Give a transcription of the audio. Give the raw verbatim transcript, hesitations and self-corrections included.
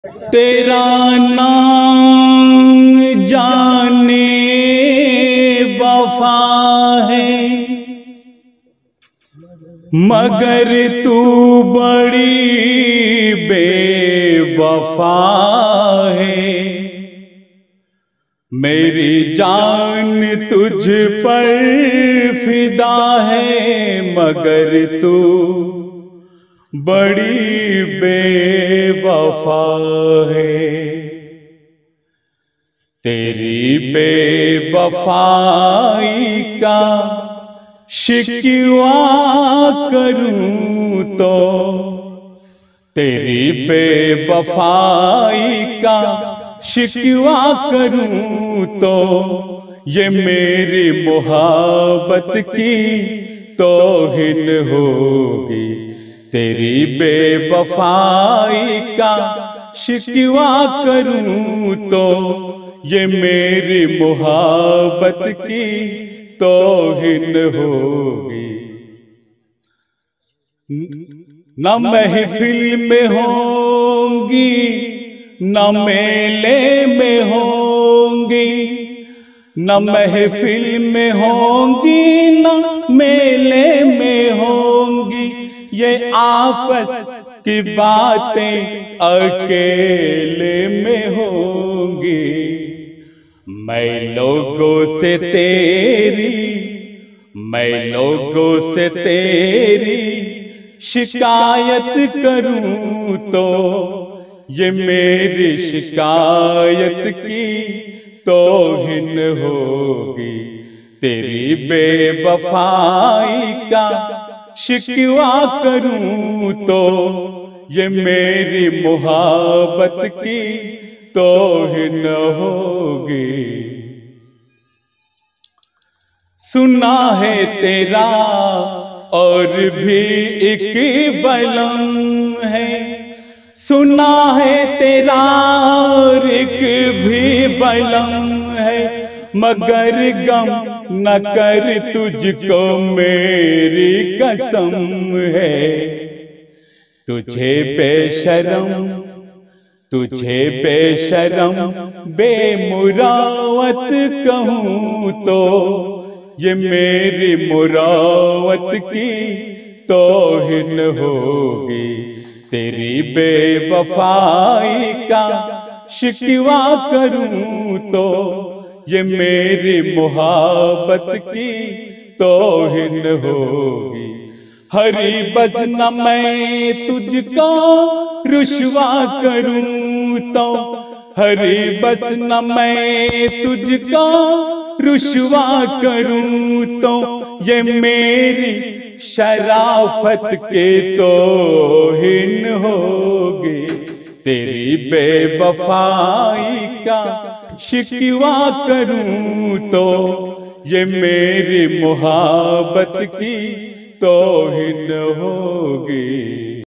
तेरा नाम जाने वफा है, मगर तू बड़ी बेवफा है। मेरी जान तुझ पर फिदा है, मगर तू बड़ी बेवफा है। तेरी बेवफाई का शिकवा करूं तो, तेरी बेवफाई का शिकवा करूं तो, ये मेरी मोहब्बत की तौहीन होगी। तेरी बेवफाई का शिकवा करूं तो, ये मेरी मोहब्बत की तौहीन होगी। न महफिल में होंगी, न मेले में होंगी, न महफिल में होंगी, न मेले में होंगी। ये आपस की बातें अकेले में होंगी। मैं लोगों से तेरी, मैं लोगों से तेरी शिकायत करूं तो, ये मेरी शिकायत की तौहीन होगी। तेरी बेवफाई का शिकवा करूं तो, ये मेरी मोहब्बत की तौहीन होगी। सुना है तेरा और भी एक बलम है, सुना है तेरा और एक भी बलम है, मगर गम न कर तुझको मेरी कसम है। तुझे बेशरम, तुझे बेशरम बेमुरावत कहूं तो, ये मेरी मुरावत की तौहीन होगी। तेरी बेवफाई का शिकवा करूं तो, ये मेरी मोहब्बत की तौहीन होगी। हरी बस न मैं तुझको रुश्वा करूं तो, हरी बस न मैं तुझको रुश्वा करूं तो, ये मेरी शराफत के तौहीन होगी। तेरी बेवफाई का शिकवा करूं तो, ये मेरी मोहब्बत की तौहीन होगी।